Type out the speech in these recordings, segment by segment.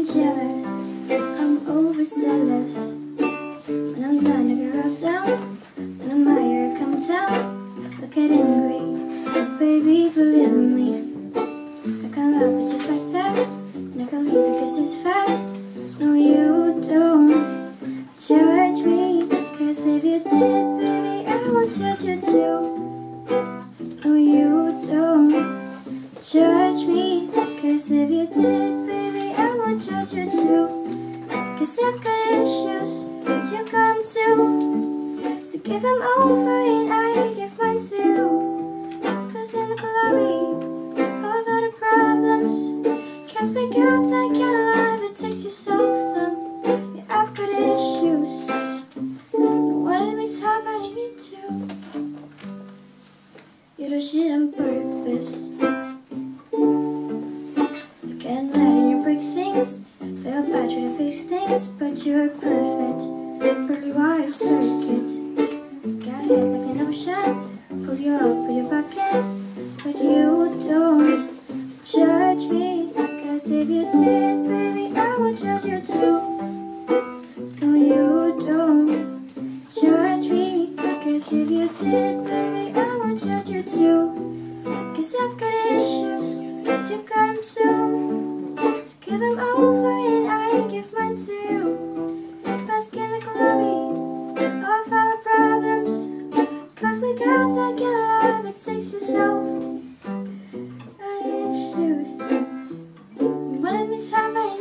jealous, I'm overzealous. When I'm done, I get rubbed down. When I'm higher, I come down. I get angry, baby, believe me. I can love it just like that, and I can leave because it's fast. No, you don't judge me, cause if you did, baby, I won't judge you too. No, you don't judge me, cause if you did, baby, I won't judge you too. Cause I've got issues, but you got them too. So give them over and I give mine too. Cause in the glory of all the problems, cause we got that kind of love that takes you solve them. Yeah, I've got issues, no one let me stop, I need you. You do shit on purpose. You get mad and you break things. Feel bad, try to fix things, but you're perfect. Perfectly wired circuit. Got hands like an ocean. Pull you up, put you back in. But you don't judge me, cause if you did, baby, I would judge you too. No, you don't judge me, cause if you did, baby, I would judge you too. Cause I've got issues, but you got them too. So give them over and I give mine to you. Bask in the glory of all the problems, cause we got that kind of love that takes you solve my issues. What let me stop my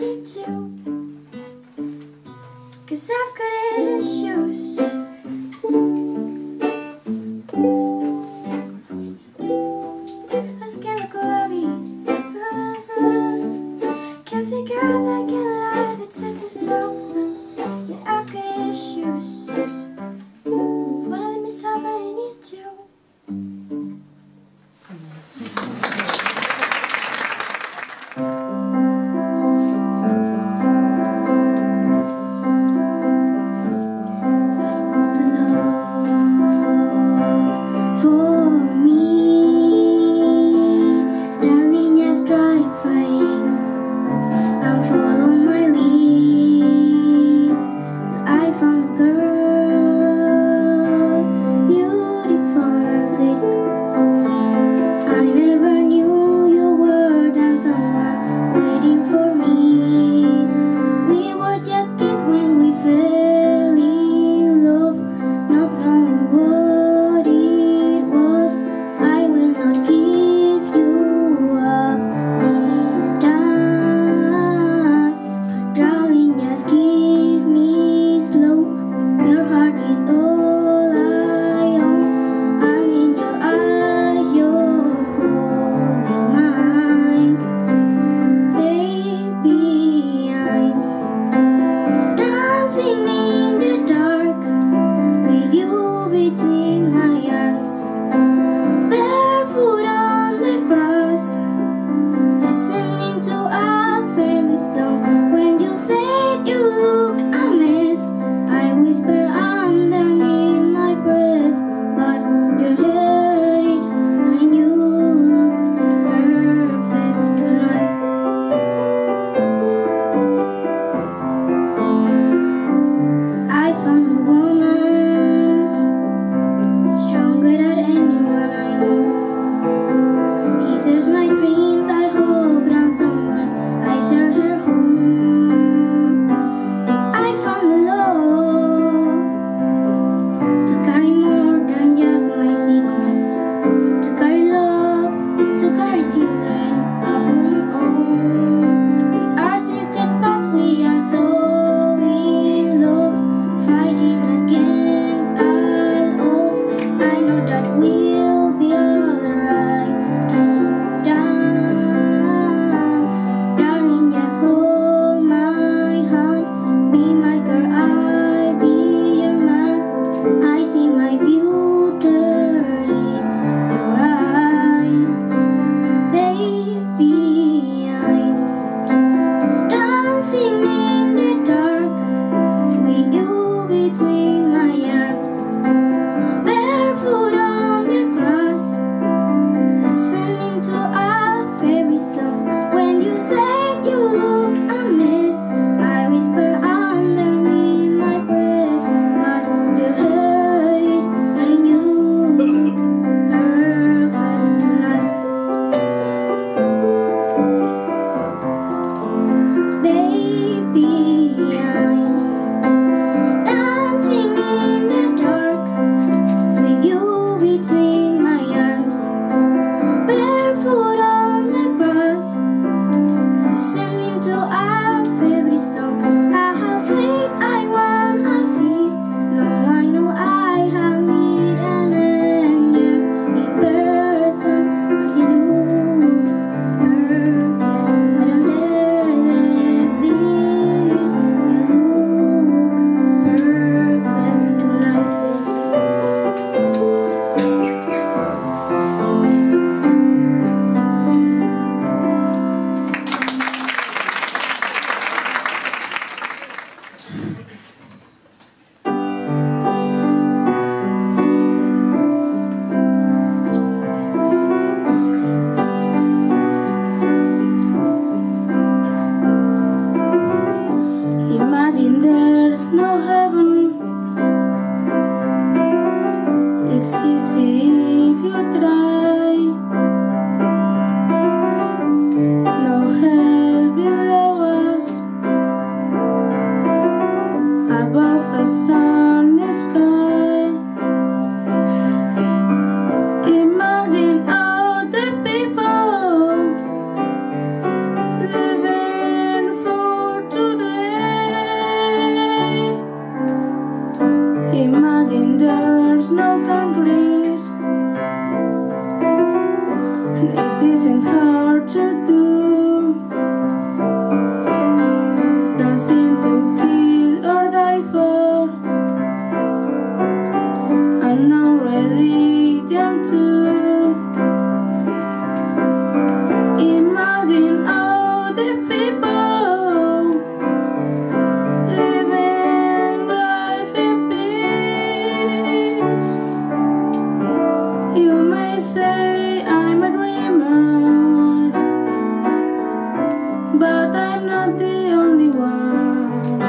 but I'm not the only one.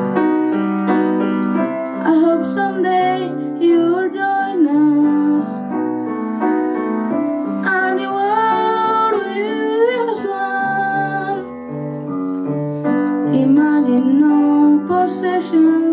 I hope someday you'll join us, and the world will leave us one. Imagine no possession.